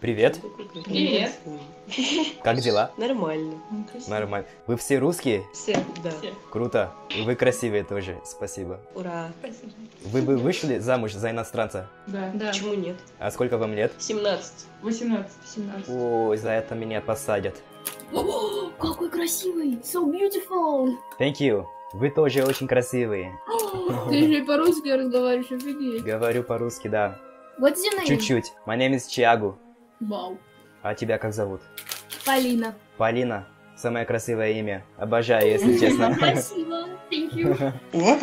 Привет. Привет. Как дела? Нормально. Нормально. Вы все русские? Все, да. Все. Круто. И вы красивые тоже. Спасибо. Ура. Спасибо. Вы бы вышли замуж за иностранца? Да. Почему нет? А сколько вам лет? 17. 18. 17. Ой, за это меня посадят. О, какой красивый! So beautiful! Thank you. Вы тоже очень красивые. Ты же и по-русски разговариваешь, офигеть. Говорю по-русски, да. What's your name? Чуть-чуть. My name is Чиагу. Вау. А тебя как зовут? Полина. Полина. Самое красивое имя. Обожаю, если честно. Спасибо. Thank you.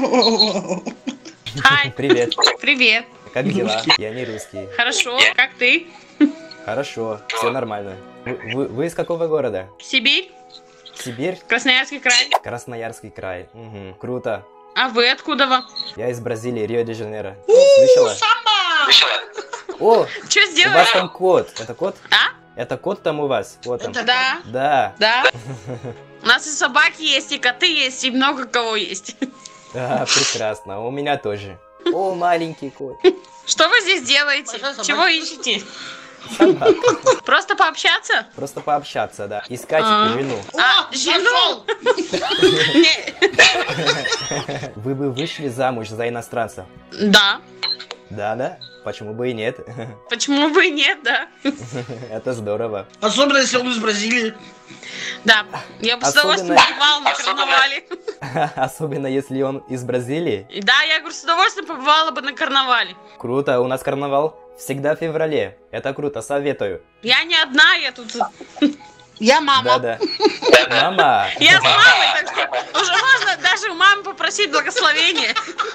Хай, Привет. привет. Как дела? Я не русский. Хорошо, как ты? Хорошо, все нормально. Вы из какого города? Сибирь? Сибирь? Красноярский край? Красноярский край. Угу, круто. А вы откуда вы? Я из Бразилии, Рио-де-Жанейро. Слышала? О, Что у вас сделаешь? там кот. Это кот? А? Это кот там у вас? Вот он. Да, Да. да. У нас и собаки есть, и коты есть, и много кого есть. Да, прекрасно. У меня тоже. О, маленький кот. Что вы здесь делаете? Чего ищете? Собака. Просто пообщаться? Просто пообщаться, да. Искать жену. А, жену? Не. Вы бы вышли замуж за иностранца? Да. Да. Почему бы и нет? Почему бы и нет, да? Это здорово. Особенно если он из Бразилии. Да. Я бы с удовольствием Особенно- побывала на карнавале. Особенно если он из Бразилии. И да, я говорю, с удовольствием побывала бы на карнавале. Круто, у нас карнавал всегда в феврале. Это круто, советую. Я не одна, я тут... Я мама. Да. Мама. Я с мамой, так что уже можно даже у мамы попросить благословения.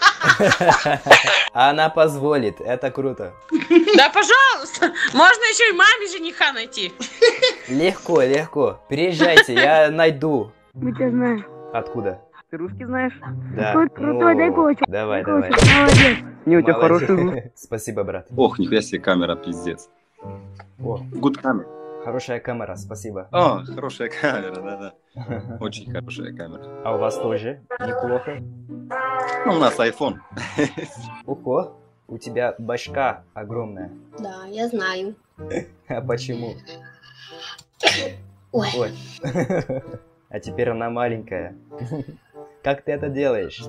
Она позволит, это круто. Да, пожалуйста. Можно еще и маме жениха найти. Легко. Приезжайте, я найду. Мы тебя знаем. Откуда? Ты русский знаешь? Да. Какой крутой, дай кулачок. Давай. Молодец. Не, у тебя Молодец. хороший звук. Спасибо, брат. Ох, нифига себе камера, пиздец. О, Good камера. хорошая камера, спасибо. О, хорошая камера, да. Очень хорошая камера. А у вас тоже неплохо. Ну, у нас iPhone. Ого, у тебя башка огромная. Да, я знаю. А почему? Ой. Ой. А теперь она маленькая. Как ты это делаешь?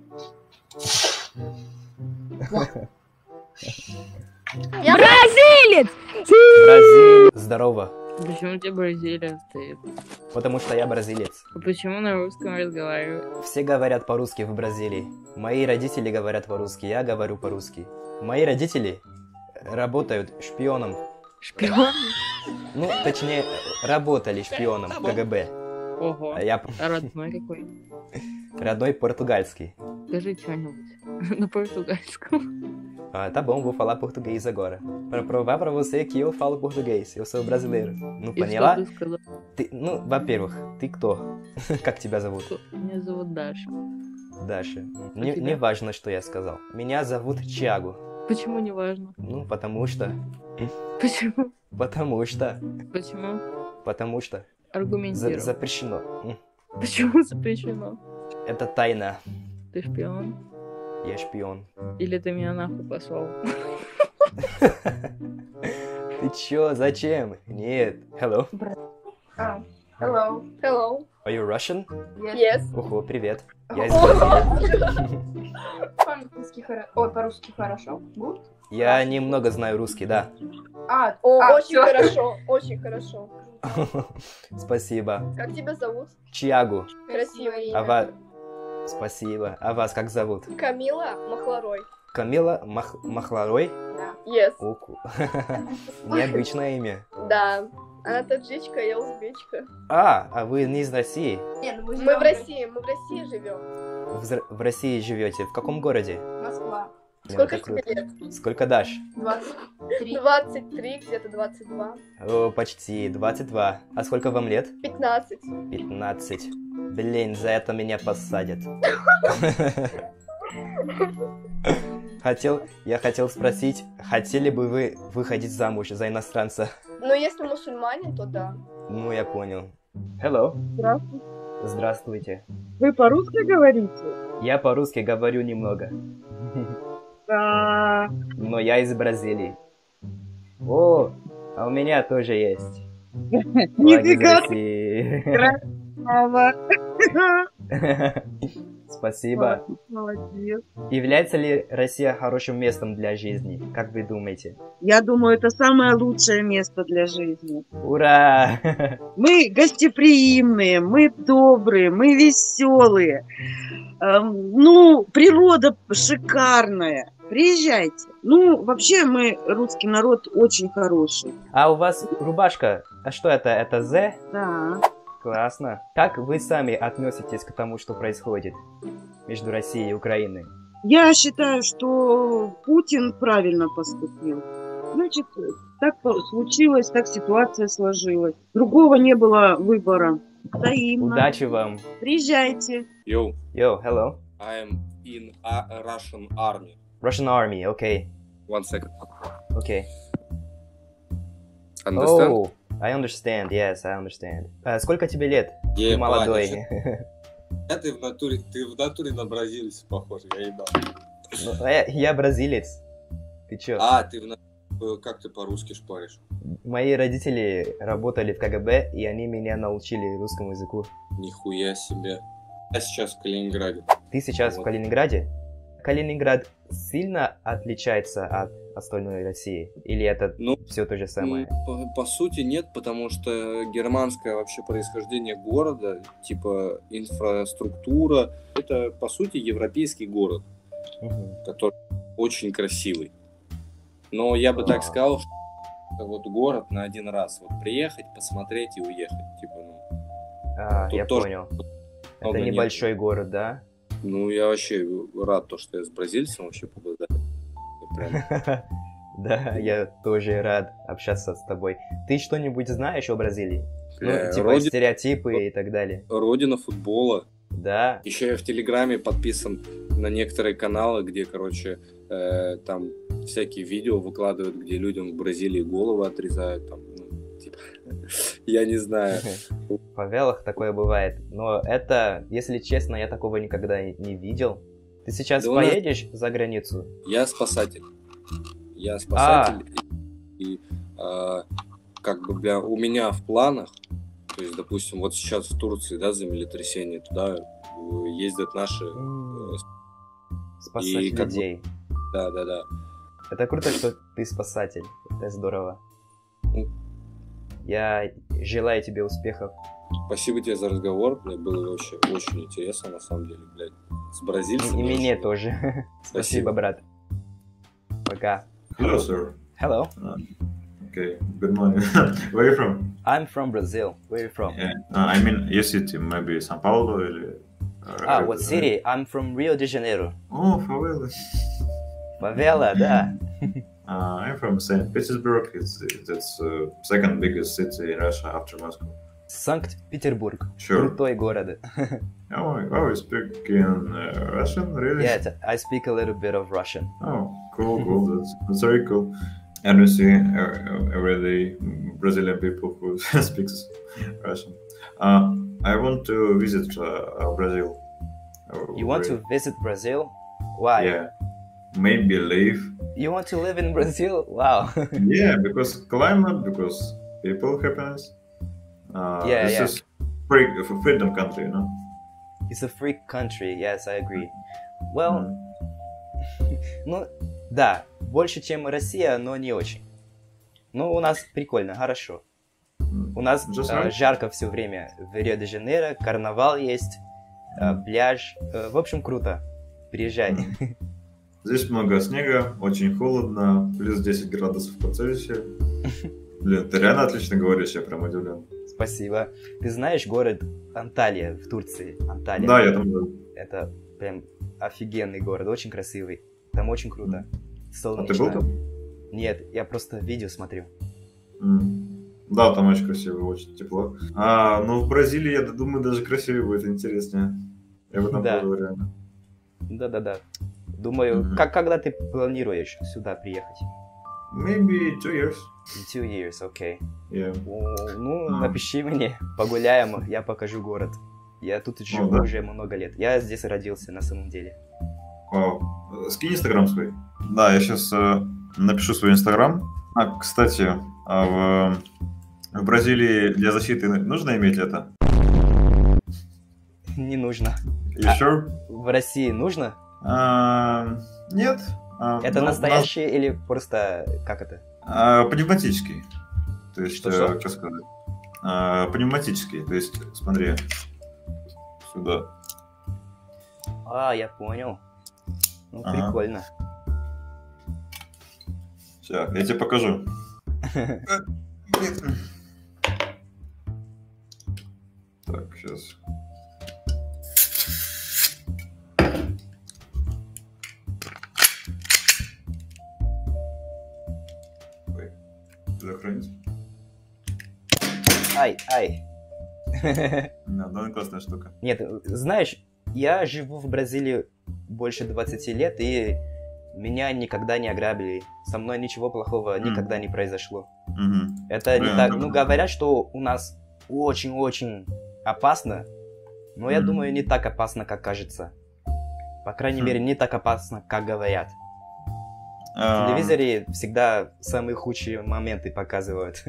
Я бразилец! Бразилия. Здорово. Почему у тебя Бразилия стоит? Потому что я бразилец. А почему на русском разговаривают? Все говорят по-русски в Бразилии. Мои родители говорят по-русски, я говорю по-русски. Мои родители работают шпионом. Шпион? Ну, точнее, работали шпионом в КГБ. Ого. А я А родной какой? родной португальский. Скажи что-нибудь на pортугальском. Tá bom, vou falar português agora. Para provar pra você que eu falo português. Eu sou brasileiro. Ну, И что поняла? ты сказал? Ну, во-первых, ты кто? Как тебя зовут? Меня зовут Даша. Даша. тебя? Не важно, что я сказал. Меня зовут Чиагу. Почему не важно? Ну, потому что... Почему? Потому что... Почему? Потому что... Аргументируй. Запрещено. Почему запрещено? Это тайна. Ты шпион? Я шпион. Или ты меня нахуй послал? Ты чё? Зачем? Нет. Hello. Hello. Hello. Are you Russian? Yes. Ого, привет. Я из Бразилии. По-английски хорошо. Ой, по-русски хорошо. Good? Я немного знаю русский, да. Очень всё. хорошо. Очень хорошо. Спасибо. Как тебя зовут? Чиагу. Красивое имя. А вас... Спасибо. А вас как зовут? Камила Махларой. Камила Махларой? Да. Yes. Оку. Необычное имя. Да. Она таджичка, я узбечка. А вы не из России? Мы в России живем. В России живете. В каком городе? Москва. Ну, Сколько это тебе круто. лет? Сколько дашь? 23, где-то 22. О, почти 22. А сколько вам лет? 15. 15. Блин, за это меня посадят. Я хотел спросить, хотели бы вы выходить замуж за иностранца? Но если мусульманин, то да. Ну, я понял. Hello. Здравствуйте. Здравствуйте. Вы по-русски говорите? Я по-русски говорю немного. Да. Но я из Бразилии. О, А у меня тоже есть. Нифига Флаг из ты красава. России. Спасибо. Молодец. Является ли Россия хорошим местом для жизни? Как вы думаете? Я думаю, это самое лучшее место для жизни. Ура! Мы гостеприимные, мы добрые, мы веселые. Ну, природа шикарная. Приезжайте. Ну, вообще мы, русский народ, очень хороший. А у вас рубашка, а что это? Это З? Да. Классно. Как вы сами относитесь к тому, что происходит между Россией и Украиной? Я считаю, что Путин правильно поступил. Значит, так случилось, так ситуация сложилась. Другого не было выбора. Взаимно. Удачи вам. Приезжайте. Yo, Yo, hello. I'm in a Russian army. Russian army, okay. 1 second. Okay. Understand? Oh, I understand, yes, I understand. Сколько тебе лет? Ты Ебать, молодой. Ты в натуре на бразильца похож, я ебал. Ну, я бразилец. Ты чё? А, как ты по-русски шпаришь? Мои родители работали в КГБ, и они меня научили русскому языку. Нихуя себе. Я сейчас в Калининграде. Ты сейчас в Калининграде? Калининград сильно отличается от остальной России? Или это все то же самое? По сути нет, потому что германское вообще происхождение города, типа инфраструктура, это по сути европейский город, который очень красивый. Но я бы так сказал, что это вот город на один раз. Вот приехать, посмотреть и уехать. Типа, я понял. Это небольшой город, да? Ну, я вообще рад, что я с бразильцем вообще поболтал. Да, я тоже рад общаться с тобой. Ты что-нибудь знаешь о Бразилии? Ну, типа стереотипы и так далее. Родина футбола. Да. Еще я в Телеграме подписан на некоторые каналы, где, короче, там всякие видео выкладывают, где людям в Бразилии головы отрезают. Там, типа, я не знаю. В фавелах такое бывает. Но это, если честно, я такого никогда не видел. Ты сейчас поедешь за границу? Я спасатель. Я спасатель. И как бы, бля, у меня в планах, то есть, допустим, вот сейчас в Турции, да, землетрясение, туда ездят наши... Спасать людей. Да. Это круто, что ты спасатель. Это здорово. Я желаю тебе успехов. Спасибо тебе за разговор. Мне было вообще очень интересно, на самом деле, блядь. С бразильцами. И мне тоже. Спасибо, брат. Пока. Hello, sir. Hello. Okay, good morning. Where are you from? I'm from Brazil. Where are you from? Yeah. I mean, your city, maybe São Paulo или... What city? I'm from Rio de Janeiro. Oh, favela. Favela, да. I'm from St. Petersburg. It's second biggest city in Russia after Moscow. Санкт-Петербург. Sure. Крутой город. Oh, you speak in Russian, really? Yeah, I speak a little bit of Russian. Oh, cool. That's very cool. And we see every day Brazilian people who speaks Russian. I want to visit Brazil. You want to visit Brazil? Why? Yeah, maybe live. You want to live in Brazil? Wow. Yeah, because climate, because people happiness. This is freedom country, you know? It's a free country, yes, I agree. Well, ну, да, больше, чем Россия, но не очень. Ну, у нас прикольно, хорошо. У нас жарко все время в Рио-де-Жанейро, карнавал есть, пляж. В общем, круто. Приезжай. Здесь много снега, очень холодно, плюс 10 градусов по Цельсию. Блин, ты реально отлично говоришь, я прям удивлен. Спасибо. Ты знаешь город Анталия в Турции? Анталия. Да, я там был. Это прям офигенный город, очень красивый. Там очень круто. Солнечно. А ты был там? Нет, я просто видео смотрю. Да, там очень красиво, очень тепло. Ну в Бразилии, я думаю, даже красивее будет, интереснее. Я бы там был реально. Да. Думаю, когда ты планируешь сюда приехать? Maybe 2 years. 2 years, окей. Yeah. Напиши мне, погуляем, я покажу город. Я тут живу уже много лет. Я здесь родился, на самом деле. Вау. Скинь Инстаграм свой. Да, я сейчас напишу свой Инстаграм. Кстати, А в Бразилии для защиты нужно иметь это? Не нужно. You sure? В России нужно? Нет. Это настоящий или просто как это? Пневматический. То есть, Что? как сказать? Пневматический. То есть, смотри, сюда. Я понял. Ну, Ага. прикольно. Сейчас, я тебе покажу. Так, сейчас. Ой, захоронить. Ай. Да, довольно классная штука. Нет, знаешь, я живу в Бразилии больше 20 лет, и меня никогда не ограбили. Со мной ничего плохого никогда не произошло. Мгм. Это не Блин, так... это Ну, круто. говорят, что у нас очень-очень опасно, но я думаю, не так опасно, как кажется. По крайней мере, не так опасно, как говорят. В телевизоре всегда самые худшие моменты показывают.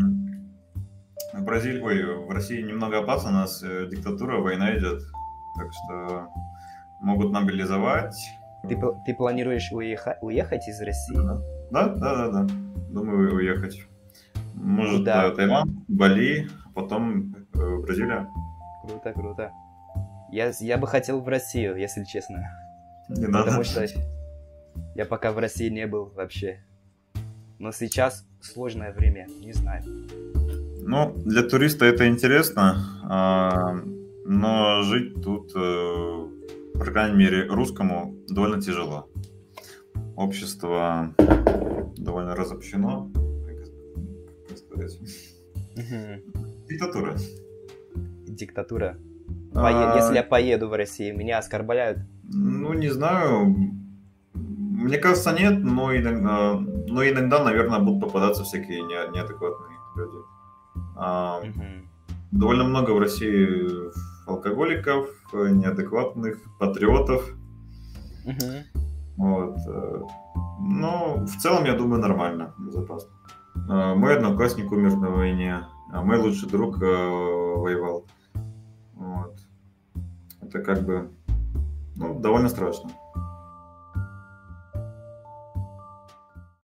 В в России немного опасно, у нас диктатура, война идет, так что могут мобилизовать. Ты планируешь уехать из России? Да. Думаю уехать. Может, Куда? Таиланд, Бали, потом Бразилия. Круто. Я бы хотел в Россию, если честно. Не надо. Потому что я пока в России не был вообще. Но сейчас сложное время, не знаю. Ну, для туриста это интересно, но жить тут, по крайней мере, русскому довольно тяжело. Общество довольно разобщено, как сказать. Диктатура. Диктатура. Если я поеду в Россию, меня оскорбляют. Ну, не знаю. Мне кажется, нет, но иногда, наверное, будут попадаться всякие неадекватные люди. Довольно много в России алкоголиков, неадекватных, патриотов. Вот. Но в целом, я думаю, нормально, безопасно. Мой одноклассник умер на войне, а мой лучший друг воевал. Вот. Это как бы довольно страшно.